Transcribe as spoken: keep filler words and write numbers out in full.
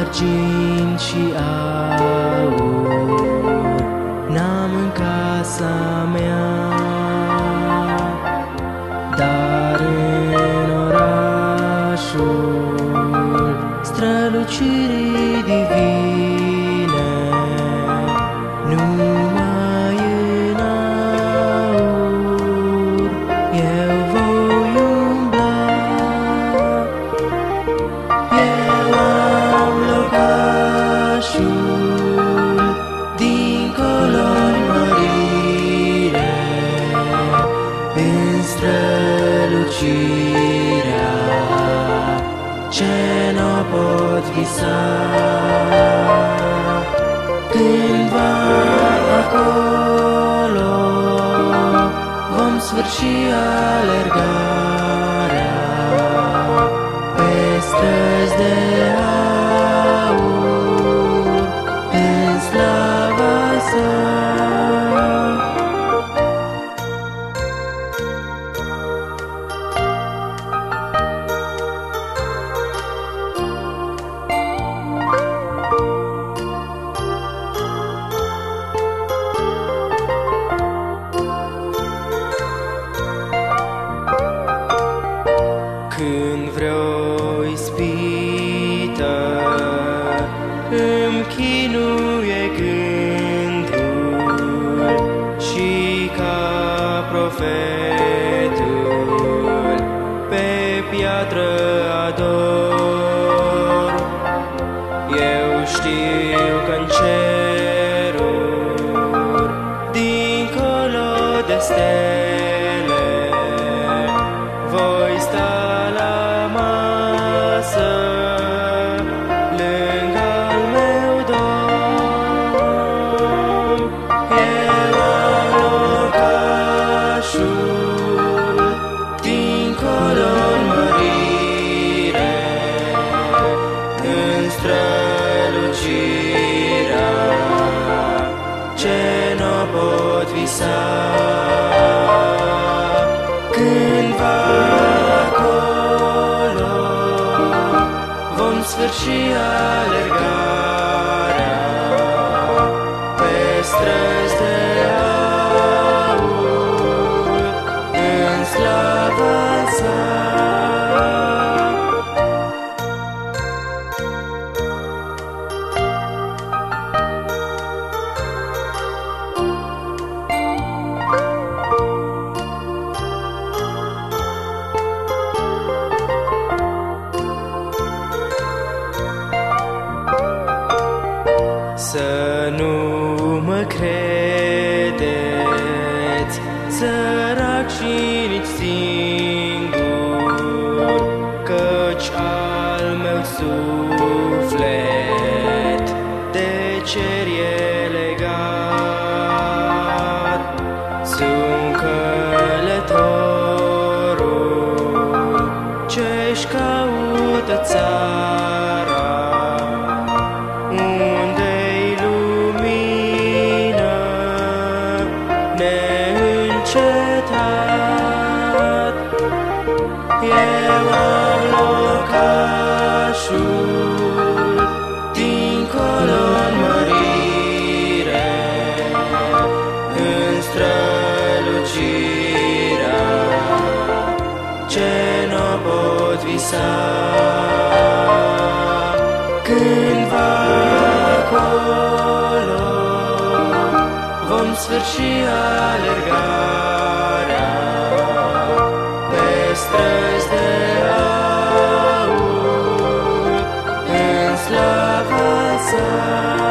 argint și aur n-am în casa mea, dar în orașul strălucirii divine, numai în aur eu voi umbla. Eu am locașul dincolo-n mărire, în strălucirea ce n-o pot visa. Cândva acolo vom sfârși alergarea pe străzi de aur în slava sa. Când vreo ispită îmi chinuie gândul și ca profetul pe piatră ador, eu știu că-n ceruri dincolo de stele voi sta la masă lângă-l meu Domn. Eu am locașul dincolo-n mărire, în strălucirea ce n-o pot visa. Cândva acolo vom sfârși alergarea pe străzi de aur în slava sa. Să nu mă credeți sărac și nici singur, căci al meu suflet de cer e legat. Sunt călătorul ce-și caută țara, unde-i lumină neîncetat. Eu am locașul dincolo-n mărire, în strălucirea ce n-o pot visa. Cândva acolo vom sfârși alergarea pe străzi de aur în slava sa.